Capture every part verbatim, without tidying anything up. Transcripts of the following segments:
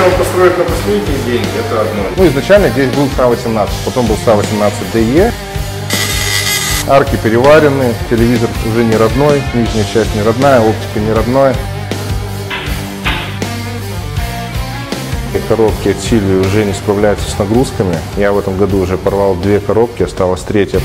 он построить на последние деньги, это одно. Ну, изначально здесь был ста восемнадцать, потом был ста восемнадцать дэ е. Арки переварены, телевизор уже не родной, нижняя часть не родная, оптика не родная. Коробки от Сильвии уже не справляются с нагрузками. Я в этом году уже порвал две коробки, осталась третья.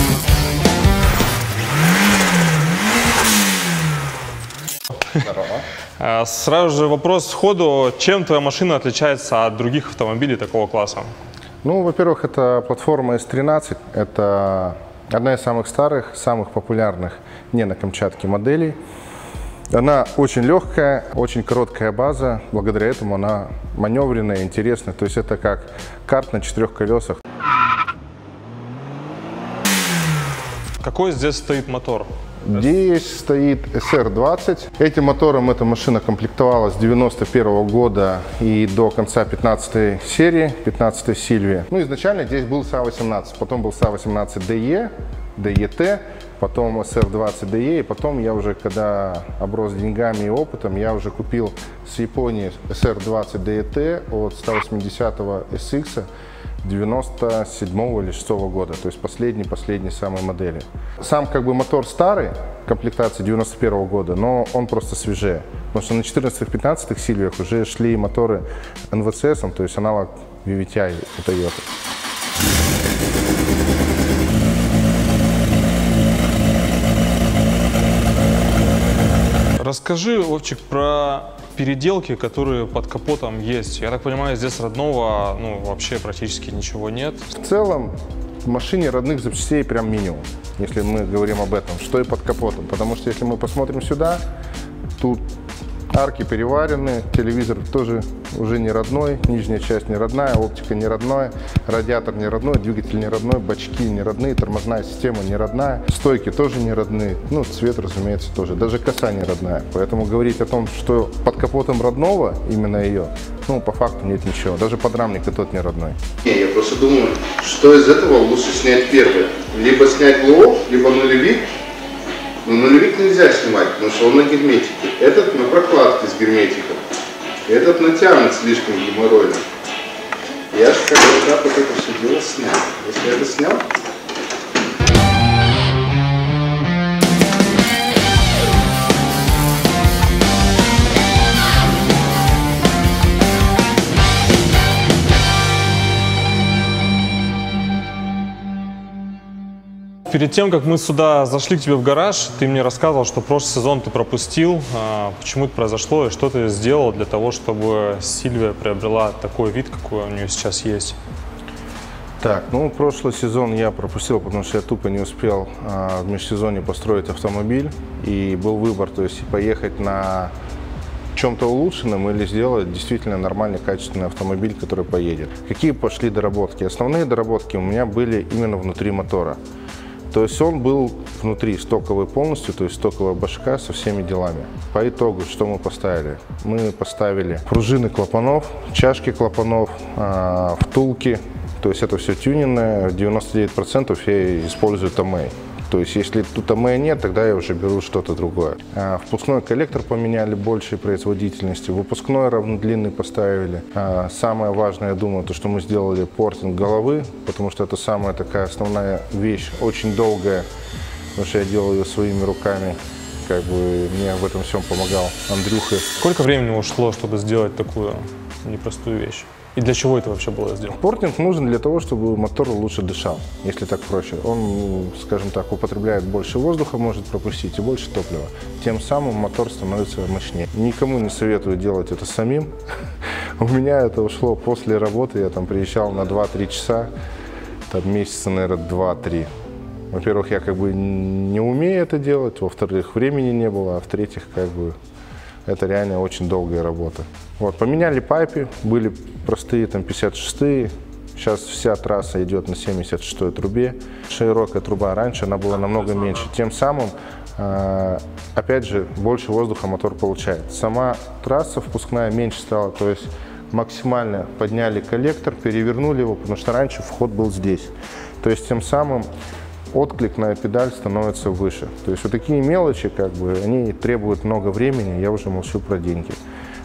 Здорово. Сразу же вопрос сходу. Чем твоя машина отличается от других автомобилей такого класса? Ну, во-первых, это платформа эс тринадцать. Это одна из самых старых, самых популярных не на Камчатке моделей. Она очень легкая, очень короткая база. Благодаря этому она маневренная, интересная. То есть это как карт на четырех колесах. Какой здесь стоит мотор? Здесь стоит эс эр двадцать. Этим мотором эта машина комплектовалась с девяносто первого года и до конца пятнадцатой серии, пятнадцатой Сильвии. Ну, изначально здесь был ста восемнадцать, потом был ста восемнадцать дэ е, дэ е тэ, потом эс эр двадцать дэ е, и потом я уже, когда оброс деньгами и опытом, я уже купил с Японии эс эр двадцать дэ е тэ от ста восьмидесятого эс икс девяносто седьмого или шестого года, то есть последней-последней самой модели. Сам как бы мотор старый, комплектации девяносто первого года, но он просто свежее. Потому что на четырнадцатых-пятнадцатых Сильвиях уже шли моторы эн вэ цэ эс, то есть аналог ви ви ти ай у Toyota. Расскажи, Вовчик, про переделки, которые под капотом есть. Я так понимаю, здесь родного ну, вообще практически ничего нет. В целом в машине родных запчастей прям минимум, если мы говорим об этом, что и под капотом. Потому что если мы посмотрим сюда, тут арки переварены, телевизор тоже уже не родной, нижняя часть не родная, оптика не родная, радиатор не родной, двигатель не родной, бачки не родные, тормозная система не родная, стойки тоже не родные, ну цвет, разумеется, тоже, даже коса не родная. Поэтому говорить о том, что под капотом родного, именно ее, ну по факту нет ничего, даже подрамник и тот не родной. Не, я просто думаю, что из этого лучше снять первое, либо снять ГЛО, либо нулевик. Но нулевик нельзя снимать, потому что он на герметике. Этот на прокладке с герметиком. Этот натянут слишком геморройно. Я же как бы так вот это все дело снял. Если я это снял... Перед тем, как мы сюда зашли к тебе в гараж, ты мне рассказывал, что прошлый сезон ты пропустил. Почему это произошло и что ты сделал для того, чтобы Сильвия приобрела такой вид, какой у нее сейчас есть? Так, ну прошлый сезон я пропустил, потому что я тупо не успел а, в межсезонье построить автомобиль. И был выбор, то есть поехать на чем-то улучшенном или сделать действительно нормальный, качественный автомобиль, который поедет. Какие пошли доработки? Основные доработки у меня были именно внутри мотора. То есть он был внутри стоковый полностью, то есть стоковая башка со всеми делами. По итогу, что мы поставили? Мы поставили пружины клапанов, чашки клапанов, э, втулки. То есть это все тюнинное, девяносто девять процентов я использую Томей. То есть если тут Томея нет, тогда я уже беру что-то другое. А, впускной коллектор поменяли большей производительности, выпускной равнодлинный поставили. А, самое важное, я думаю, то, что мы сделали портинг головы, потому что это самая такая основная вещь, очень долгая, потому что я делал ее своими руками. Как бы мне в этом всем помогал Андрюха. Сколько времени ушло, чтобы сделать такую непростую вещь? И для чего это вообще было сделано? Портинг нужен для того, чтобы мотор лучше дышал, если так проще. Он, скажем так, употребляет больше воздуха, может пропустить и больше топлива. Тем самым мотор становится мощнее. Никому не советую делать это самим. У меня это ушло после работы. Я там приезжал на два-три часа, там месяца, наверное, два-три. Во-первых, я как бы не умею это делать, во-вторых, времени не было, а в-третьих, как бы это реально очень долгая работа. Вот, поменяли пайпы, были простые там пятьдесят шестые, сейчас вся трасса идет на семьдесят шестой трубе. Широкая труба раньше, она была намного меньше, тем самым, э, опять же, больше воздуха мотор получает. Сама трасса впускная меньше стала, то есть максимально подняли коллектор, перевернули его, потому что раньше вход был здесь. То есть тем самым отклик на педаль становится выше. То есть вот такие мелочи, как бы, они требуют много времени, я уже молчу про деньги.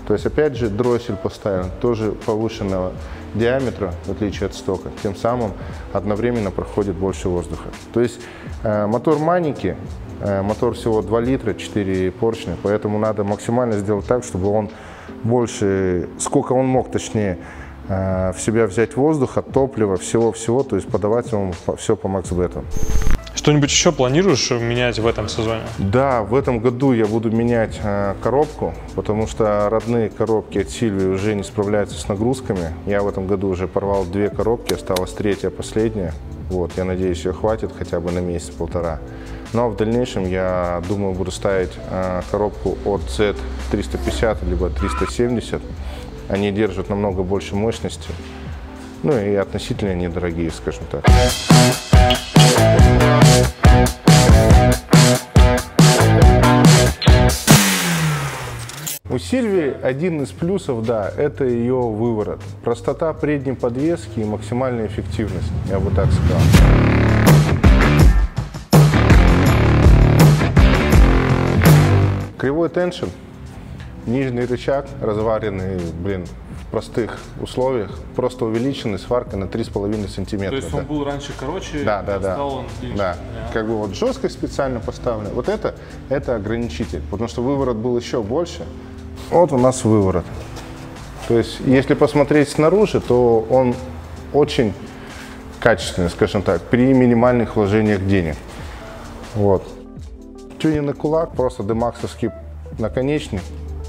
То есть опять же дроссель поставлен, тоже повышенного диаметра, в отличие от стока. Тем самым одновременно проходит больше воздуха. То есть э, мотор маленький, э, мотор всего два литра, четыре поршня, поэтому надо максимально сделать так, чтобы он больше, сколько он мог, точнее, э, в себя взять воздуха, топлива, всего-всего, то есть подавать ему все по максбету. Что-нибудь еще планируешь менять в этом сезоне? Да, в этом году я буду менять э, коробку, потому что родные коробки от Сильвии уже не справляются с нагрузками. Я в этом году уже порвал две коробки, осталась третья, последняя. Вот, я надеюсь, ее хватит хотя бы на месяц-полтора. Но в дальнейшем я думаю, буду ставить э, коробку от зет триста пятьдесят либо триста семьдесят. Они держат намного больше мощности, ну и относительно недорогие, скажем так. У Сильвии один из плюсов, да, это ее выворот. Простота предней подвески и максимальная эффективность, я бы так сказал. Кривой теншн, нижний рычаг, разваренный, блин, в простых условиях, просто увеличенный сваркой на три с половиной сантиметра. То есть он был раньше короче, да, да, да. стал он длиннее. Да. Как бы вот жесткость специально поставлена. Вот это, это ограничитель, потому что выворот был еще больше. Вот у нас выворот. То есть, если посмотреть снаружи, то он очень качественный, скажем так, при минимальных вложениях денег. Вот. Тюнинг на кулак, просто демаксовский наконечник,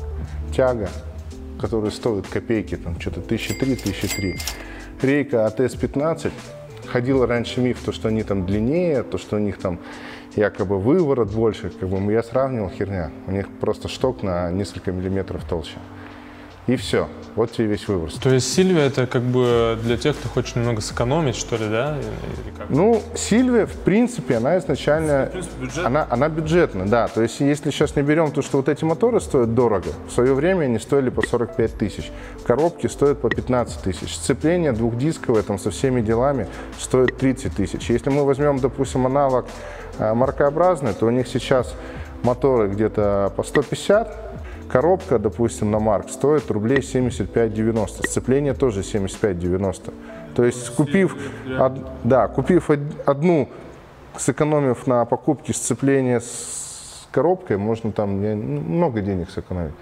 тяга, который стоит копейки, там что-то тысяча три, тысяча три. Рейка эй ти эс пятнадцать. Ходил раньше миф, то, что они там длиннее, то, что у них там якобы выворот больше. Как бы я сравнивал, херня. У них просто шток на несколько миллиметров толще. И все. Вот тебе весь выбор. То есть Сильвия это как бы для тех, кто хочет немного сэкономить, что ли, да? Или как? Ну, Сильвия, в принципе, она изначально... В принципе, бюджет. Она, она бюджетная, да. То есть, если сейчас не берем то, что вот эти моторы стоят дорого, в свое время они стоили по сорок пять тысяч. Коробки стоят по пятнадцать тысяч. Сцепление двухдисковое там со всеми делами стоит тридцать тысяч. Если мы возьмем, допустим, аналог э, маркообразный, то у них сейчас моторы где-то по сто пятьдесят. Коробка, допустим, на Марк стоит рублей семьдесят пять девяносто. Сцепление тоже семьдесят пять девяносто. То есть, купив, од, да, купив одну, сэкономив на покупке сцепления с коробкой, можно там не, много денег сэкономить.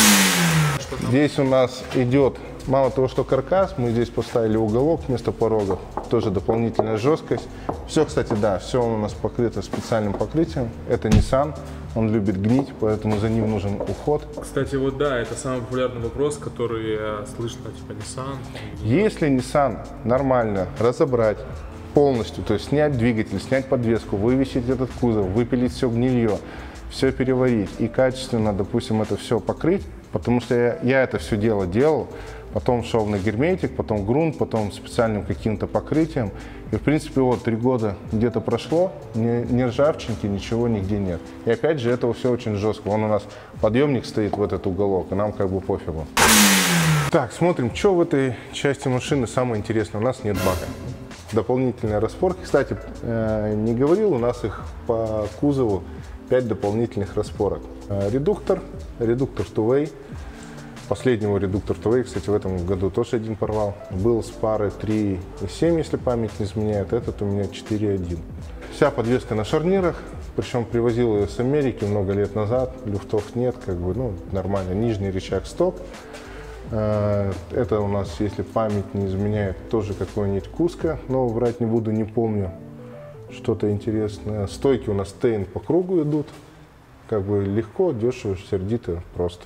Здесь у нас идет, мало того, что каркас, мы здесь поставили уголок вместо порогов, тоже дополнительная жесткость. Все, кстати, да, все у нас покрыто специальным покрытием. Это Nissan. Он любит гнить, поэтому за ним нужен уход. Кстати, вот да, это самый популярный вопрос, который слышно, типа Nissan. Если Nissan нормально разобрать полностью, то есть снять двигатель, снять подвеску, вывесить этот кузов, выпилить все гнилье, все переварить и качественно, допустим, это все покрыть, потому что я, я это все дело делал, потом шел на герметик, потом грунт, потом специальным каким-то покрытием. И, в принципе, вот три года где-то прошло, ни, ни ржавчинки, ничего нигде нет. И опять же, это все очень жестко. Вон у нас подъемник стоит в этот уголок, и нам как бы пофигу. Так, смотрим, что в этой части машины самое интересное. У нас нет бака. Дополнительные распорки. Кстати, э, не говорил, у нас их по кузову пять дополнительных распорок. Э, редуктор, редуктор two-way. Последнего редуктор two-way, кстати, в этом году тоже один порвал. Был с пары три и семь, если память не изменяет. Этот у меня четыре и один. Вся подвеска на шарнирах. Причем привозил ее с Америки много лет назад. Люфтов нет, как бы, ну, нормально. Нижний рычаг стоп. Это у нас, если память не изменяет, тоже какой-нибудь Куско. Но врать не буду, не помню. Что-то интересное. Стойки у нас Тейн по кругу идут. Как бы легко, дешево, сердито, просто.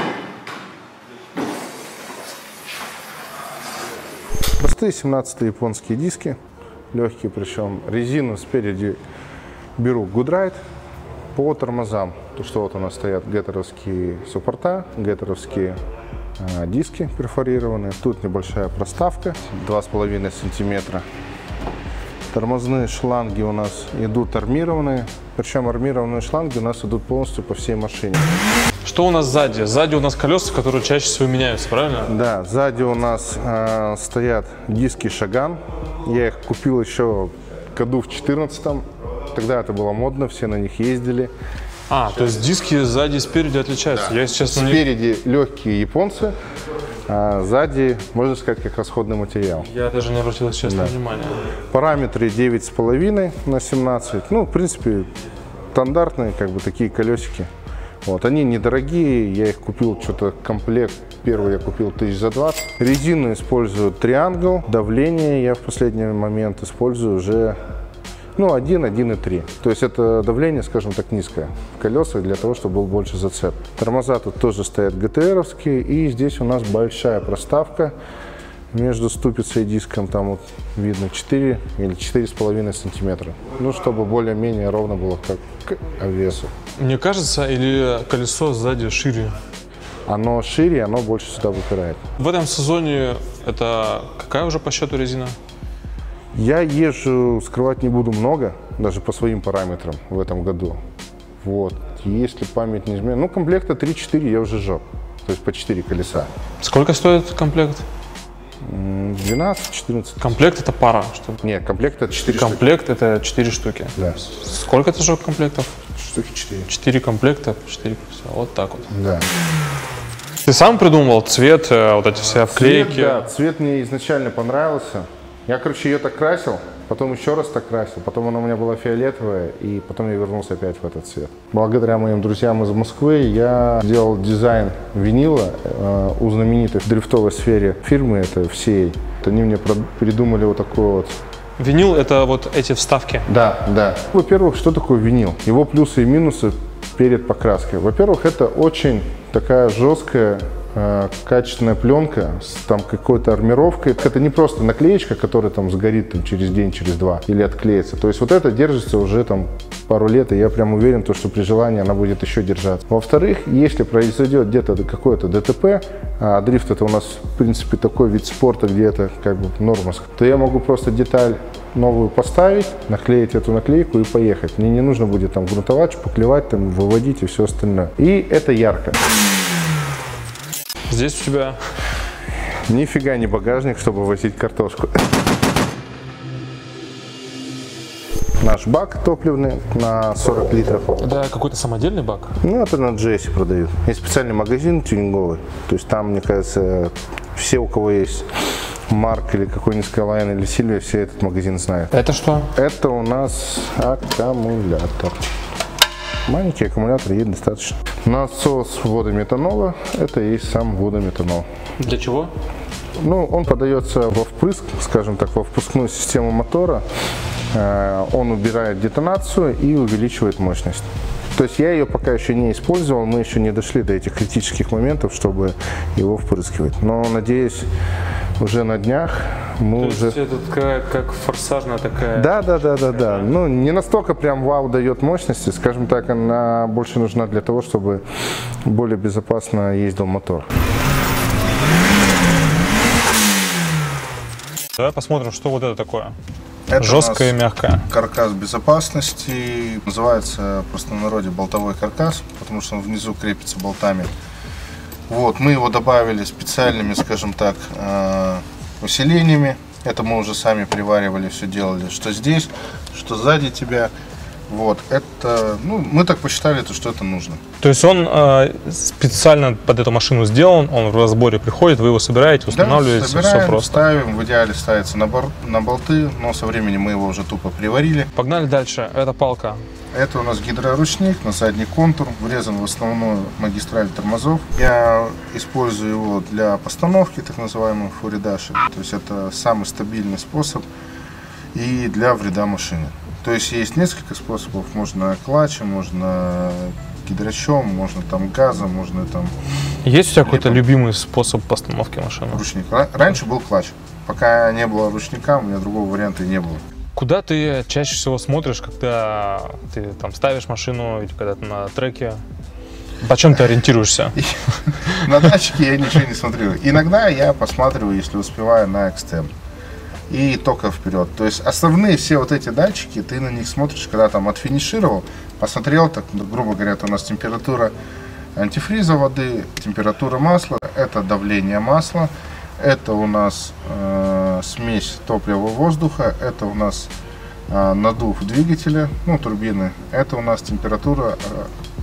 Простые семнадцатые японские диски, легкие, причем резину спереди беру Goodride. По тормозам, то что вот у нас стоят геттеровские суппорта, геттеровские э, диски перфорированные. Тут небольшая проставка, два с половиной сантиметра. Тормозные шланги у нас идут армированные, причем армированные шланги у нас идут полностью по всей машине. Что у нас сзади? Сзади у нас колеса, которые чаще всего меняются, правильно? Да, сзади у нас э, стоят диски Шаган. Я их купил еще году в четырнадцатом. Тогда это было модно, все на них ездили. А, то есть диски сзади и спереди отличаются? Да. Я, если честно, не... Спереди легкие японцы, а сзади, можно сказать, как расходный материал. Я даже не обратил, если честно, Да. внимания. Параметры девять с половиной на семнадцать. Ну, в принципе, стандартные, как бы, такие колесики. Вот. Они недорогие, я их купил, что-то комплект, первый я купил тысяч за двадцать. Резину использую Triangle, давление я в последний момент использую уже, ну, один, один и три. То есть это давление, скажем так, низкое в колесах для того, чтобы был больше зацеп. Тормоза тут тоже стоят джи ти ар-овские, и здесь у нас большая проставка между ступицей и диском, там вот видно четыре или четыре с половиной сантиметра. Ну, чтобы более-менее ровно было как к весу. Мне кажется, или колесо сзади шире? Оно шире, оно больше сюда выпирает. В этом сезоне это какая уже по счету резина? Я езжу, скрывать не буду, много, даже по своим параметрам в этом году. Вот. Если память не изменяет, ну, комплекта три-четыре я уже сжег, то есть по четыре колеса. Сколько стоит комплект? двенадцать-четырнадцать. Комплект это пара, что? Нет, комплект это четыре Комплект это четыре штуки. Да. Сколько ты сжег комплектов? Штуки четыре. четыре комплекта, четыре колеса. Вот так вот. Да. Ты сам придумал цвет, вот эти все обклейки? Цвет, да, цвет мне изначально понравился. Я, короче, ее так красил, потом еще раз так красил, потом она у меня была фиолетовая, и потом я вернулся опять в этот цвет. Благодаря моим друзьям из Москвы я сделал дизайн винила э, у знаменитой в дрифтовой сфере фирмы, это эф си эй. Они мне придумали вот такой вот... Винил это вот эти вставки? Да, да. Во-первых, что такое винил? Его плюсы и минусы перед покраской. Во-первых, это очень такая жесткая, качественная пленка с там какой-то армировкой. Это не просто наклеечка, которая там сгорит там, через день, через два или отклеится. То есть вот это держится уже там пару лет, и я прям уверен, то, что при желании она будет еще держаться. Во-вторых, если произойдет где-то какое-то ДТП, а дрифт это у нас в принципе такой вид спорта, где это как бы норма, то я могу просто деталь новую поставить, наклеить эту наклейку и поехать. Мне не нужно будет там грунтовать, шпаклевать, там, выводить и все остальное. И это ярко. Здесь у тебя... Нифига не багажник, чтобы возить картошку. Наш бак топливный на сорок литров. Это какой-то самодельный бак? Ну, это на джи эс продают. Есть специальный магазин тюнинговый. То есть там, мне кажется, все, у кого есть Марк или какой-нибудь Skyline или Silvia, все этот магазин знают. Это что? Это у нас аккумулятор. Маленький аккумулятор, ей достаточно. Насос водометанола, это и есть сам водометанол. Для чего? Ну, он подается во впрыск, скажем так, во впускную систему мотора. Он убирает детонацию и увеличивает мощность. То есть я ее пока еще не использовал, мы еще не дошли до этих критических моментов, чтобы его впрыскивать. Но, надеюсь, уже на днях мы То уже... есть это такая, как форсажная такая... Да, да, да, да, да. Ну, не настолько прям вау дает мощности, скажем так, она больше нужна для того, чтобы более безопасно ездил мотор. Давай посмотрим, что вот это такое. Это жесткое и мягкое. Каркас безопасности. Называется просто на народе болтовой каркас, потому что он внизу крепится болтами. Вот, мы его добавили специальными, скажем так, усилениями. Это мы уже сами приваривали, все делали, что здесь, что сзади тебя. Вот, это, ну, мы так посчитали, что это нужно. То есть он э, специально под эту машину сделан, он в разборе приходит, вы его собираете, устанавливаете, да, собираем, все просто. ставим, в идеале ставится на, бор, на болты, но со временем мы его уже тупо приварили. Погнали дальше, это палка. Это у нас гидроручник на задний контур, врезан в основную магистраль тормозов. Я использую его для постановки, так называемой фуридаши. То есть это самый стабильный способ и для вреда машины. То есть есть несколько способов, можно клатчем, можно гидрощом, можно там газом, можно там... Есть у тебя какой-то любимый способ постановки машины? Ручник. Раньше был клатч, пока не было ручника, у меня другого варианта и не было. Куда ты чаще всего смотришь, когда ты там ставишь машину или когда ты на треке? По чем ты ориентируешься? На датчике я ничего не смотрю. Иногда я посматриваю, если успеваю, на экстем. И только вперед. То есть основные все вот эти датчики, ты на них смотришь, когда там отфинишировал, посмотрел, так, грубо говоря, у нас температура антифриза воды, температура масла, это давление масла, это у нас э, смесь топлива-воздуха, это у нас э, надув двигателя, ну, турбины, это у нас температура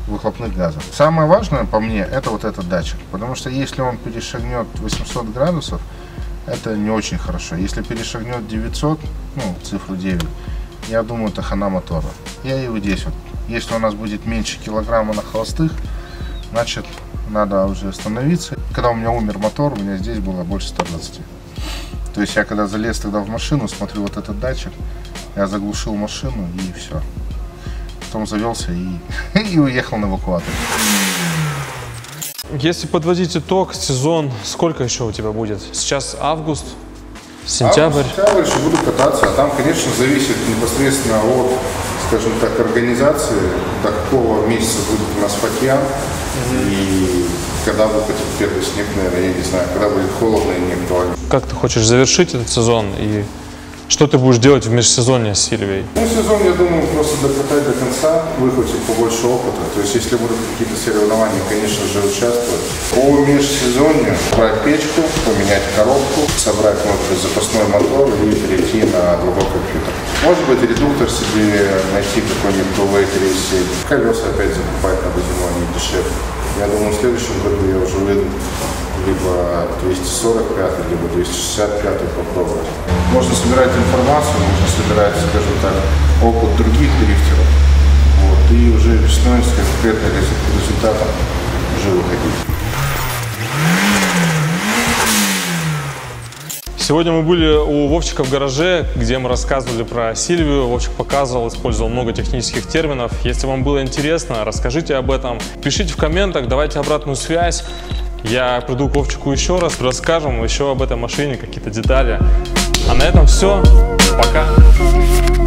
выхлопных газов. Самое важное по мне это вот этот датчик, потому что если он перешагнет восемьсот градусов, это не очень хорошо. Если перешагнет девятьсот, ну цифру девять, я думаю, это хана мотора. Я и вот здесь вот. Если у нас будет меньше килограмма на холостых, значит надо уже остановиться. Когда у меня умер мотор, у меня здесь было больше ста двадцати. То есть я когда залез тогда в машину, смотрю вот этот датчик, я заглушил машину и все. Потом завелся и, и уехал на эвакуатор. Если подводить итог, сезон, сколько еще у тебя будет? Сейчас август, сентябрь? Август, сентябрь еще буду кататься, а там, конечно, зависит непосредственно от, скажем так, организации, до какого месяца будет у нас фатьян. Mm-hmm. И когда выпадет первый снег, наверное, я не знаю, когда будет холодно и не актуально. Как ты хочешь завершить этот сезон и что ты будешь делать в межсезонье с Сильвией? Ну, сезон, я думаю, просто докатать до конца, выхватить побольше опыта. То есть, если будут какие-то соревнования, конечно же, участвовать. По межсезонью брать печку, поменять коробку, собрать, может быть, запасной мотор и перейти на другой компьютер. Может быть, редуктор себе найти какой-нибудь новый тридцать. Колеса опять закупать надо зимой, не дешевле. Я думаю, в следующем году я уже выйду либо двести сорок пятый, либо двести шестьдесят пятый попробовать. Можно собирать информацию, можно собирать, скажем так, опыт других дрифтеров. Вот, и уже весной с конкретным результатом уже выходить. Сегодня мы были у Вовчика в гараже, где мы рассказывали про Сильвию. Вовчик показывал, использовал много технических терминов. Если вам было интересно, расскажите об этом. Пишите в комментах, давайте обратную связь. Я приду к Вовчику еще раз, расскажем еще об этой машине, какие-то детали. А на этом все. Пока.